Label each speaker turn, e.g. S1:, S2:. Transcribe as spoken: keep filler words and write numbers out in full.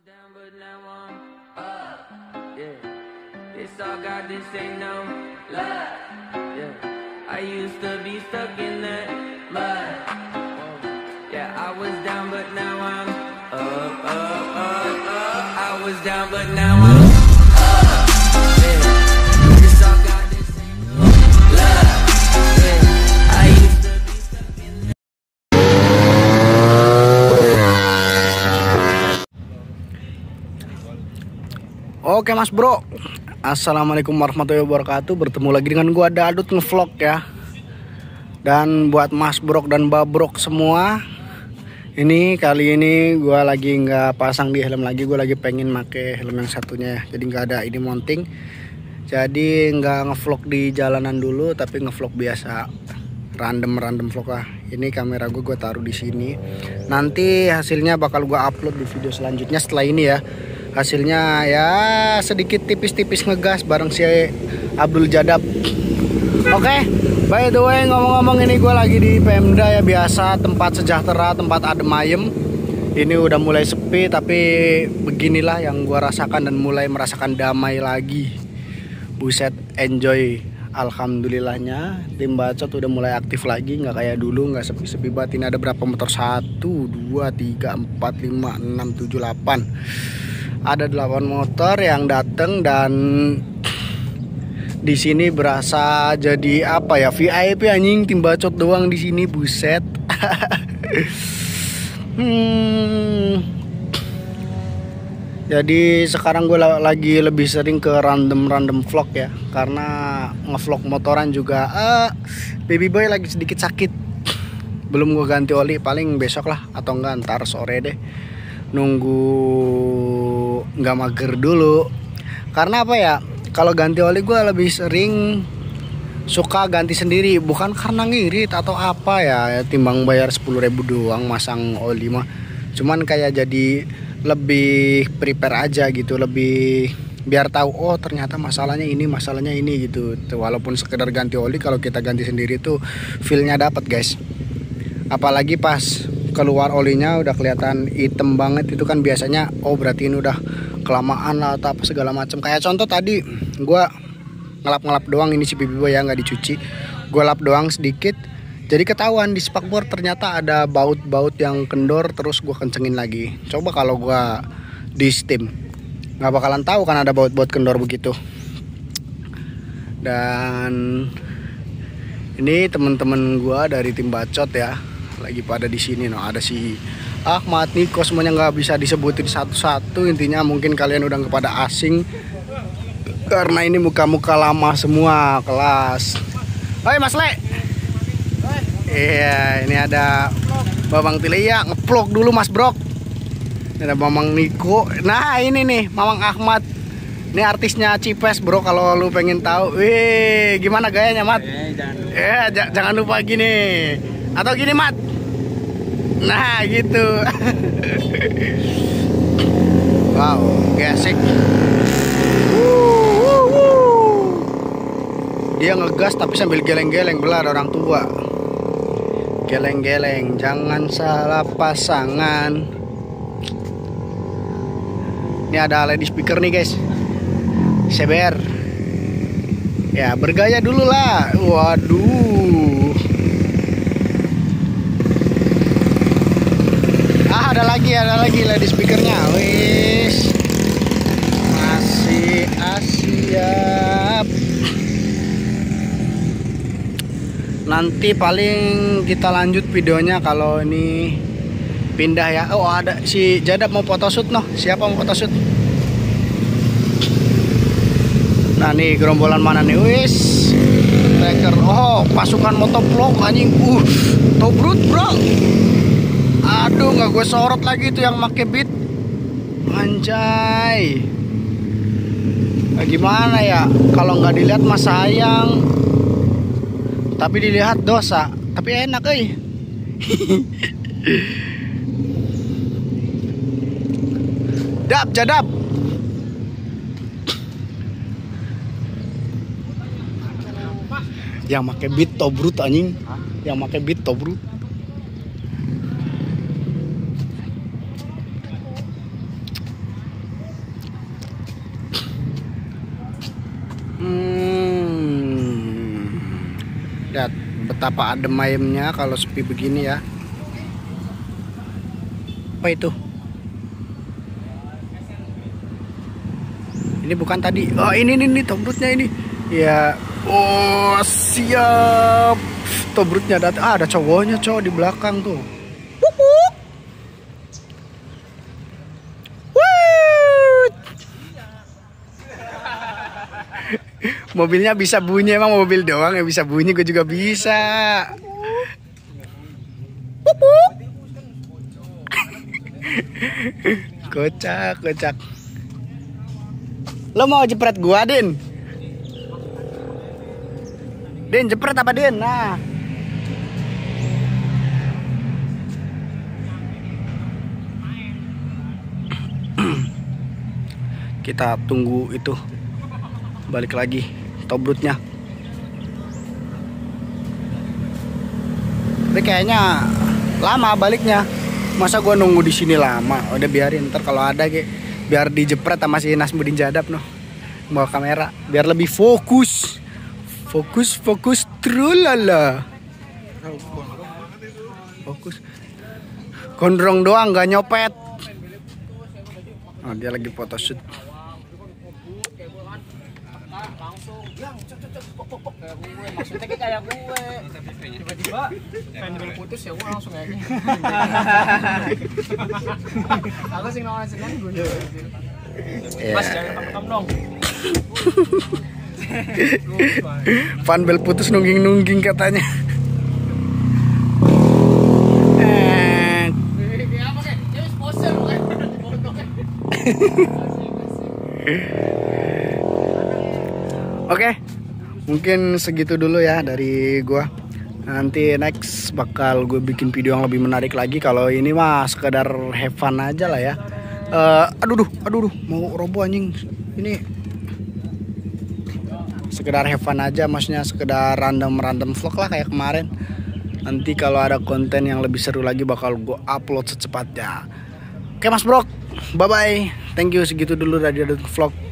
S1: down, but now I'm up. Yeah, this all God, this ain't no lie. Yeah, I used to be stuck in that mud. Yeah, I was down, but now I'm up, up, up, up. I was down, but now I'm up. Yeah, this all God, this ain't no lie. Yeah, I used to be stuck in that.
S2: Oke mas bro, assalamualaikum warahmatullahi wabarakatuh. Bertemu lagi dengan gua Dadut ngevlog ya. Dan buat mas brok dan babrok semua, ini kali ini gua lagi nggak pasang di helm lagi. Gua lagi pengen make helm yang satunya ya. Jadi nggak ada ini mounting. Jadi nggak ngevlog di jalanan dulu, tapi ngevlog biasa, random random vlog lah. Ini kamera gua gua taruh di sini. Nanti hasilnya bakal gua upload di video selanjutnya setelah ini ya. Hasilnya ya sedikit tipis-tipis ngegas bareng si Abdul Jadab. Oke, okay, by the way ngomong-ngomong ini gue lagi di Pemda ya, biasa tempat sejahtera, tempat adem ayem. Ini udah mulai sepi, tapi beginilah yang gue rasakan dan mulai merasakan damai lagi. Buset, enjoy. Alhamdulillahnya tim bacot udah mulai aktif lagi, nggak kayak dulu, nggak sepi-sepi banget. Ini ada berapa motor? Satu, dua, tiga, empat, lima, enam, tujuh, delapan. Ada delapan motor yang datang dan di sini berasa jadi apa ya, V I P anjing, tim bacot doang di sini, buset. hmm. Jadi sekarang gue lagi lebih sering ke random-random vlog ya, karena ngevlog motoran juga. Uh, baby boy lagi sedikit sakit, belum gue ganti oli, paling besok lah atau enggak ntar sore deh. Nunggu nggak mager dulu, karena apa ya, kalau ganti oli gue lebih sering suka ganti sendiri, bukan karena ngirit atau apa ya, timbang bayar sepuluh ribu doang masang oli mah. Cuman kayak jadi lebih prepare aja gitu, lebih biar tahu oh ternyata masalahnya ini, masalahnya ini gitu. Walaupun sekedar ganti oli, kalau kita ganti sendiri tuh feelnya dapat guys. Apalagi pas keluar olinya udah kelihatan hitam banget, itu kan biasanya oh berarti ini udah kelamaan lah atau apa segala macam. Kayak contoh tadi gua ngelap-ngelap doang, ini si baby boy ya nggak dicuci, gua lap doang sedikit, jadi ketahuan di spakbor ternyata ada baut-baut yang kendor, terus gua kencengin lagi. Coba kalau gua di steam nggak bakalan tahu kan ada baut-baut kendor begitu. Dan ini temen-temen gua dari tim bacot ya lagi pada di sini. No, ada si Ahmad, Niko, semuanya nggak bisa disebutin satu-satu. Intinya mungkin kalian udah kepada asing karena ini muka-muka lama semua kelas. Oi Mas Le. Iya, ini ada Babang Tilia, ngeplok dulu Mas Brok. Ini ada Mamang Niko. Nah ini nih Mamang Ahmad. Ini artisnya Cipes bro, kalau lu pengen tahu. Wih, gimana gayanya Mat? Eh, jangan lupa. Eh, jangan lupa gini. Atau gini Mat. Nah gitu. Wow, gasik. Dia ngegas tapi sambil geleng-geleng, belah orang tua. Geleng-geleng, jangan salah pasangan. Ini ada lady speaker nih guys, C B R. Ya bergaya dulu lah. Waduh. Ah, ada lagi, ada lagi lady speakernya. Wis, masih siap. Nanti paling kita lanjut videonya kalau ini pindah ya. Oh ada si Jadab mau photoshoot noh. Siapa mau photoshoot? Nah nih gerombolan mana nih? Wis, tracker. Oh pasukan motovlog anjing. Uh, tobrut bro. Aduh nggak gue sorot lagi tuh yang make beat. Anjay. Nah, gimana ya, kalau nggak dilihat mah sayang, tapi dilihat dosa. Tapi enak eh. Dap Jadab. Yang make beat tobrut anjing. Yang make beat tobrut. betapa adem ayemnya kalau sepi begini ya. Apa itu? Ini bukan tadi. Oh ini ini, ini tobrutnya ini. Ya. Oh siap. Tobrutnya datang. Ah, ada cowoknya cowok di belakang tuh. Mobilnya bisa bunyi, emang mobil doang ya bisa bunyi, gue juga bisa. Kocak, kocak. Lo mau jepret gua, Din? Din, jepret apa, Din? Nah. Kita tunggu itu. Balik lagi tobrutnya. Tapi kayaknya lama baliknya. Masa gua nunggu di sini lama? Udah biarin, ntar kalau ada kayak biar dijepret sama si Nasmuddin Jadab noh. Bawa kamera biar lebih fokus. Fokus, fokus, trulala. Fokus. Gondrong doang, nggak nyopet. Oh, dia lagi photoshoot.
S3: Maksudnya kayak gue tiba-tiba pengen putus ya gue langsung aja. Aku sih ngomong senang gue. Mas jangan tam-tam dong.
S2: Fanbel putus nungging-nungging katanya. Oke, mungkin segitu dulu ya dari gua. Nanti next bakal gue bikin video yang lebih menarik lagi. Kalau ini mah sekedar have fun aja lah ya. Uh, aduh, duh, aduh, duh, mau roboh anjing. Ini sekedar have fun aja, maksudnya sekedar random-random vlog lah kayak kemarin. Nanti kalau ada konten yang lebih seru lagi bakal gue upload secepatnya. Oke Mas Bro, bye bye. Thank you, segitu dulu dari Dadut Vlog.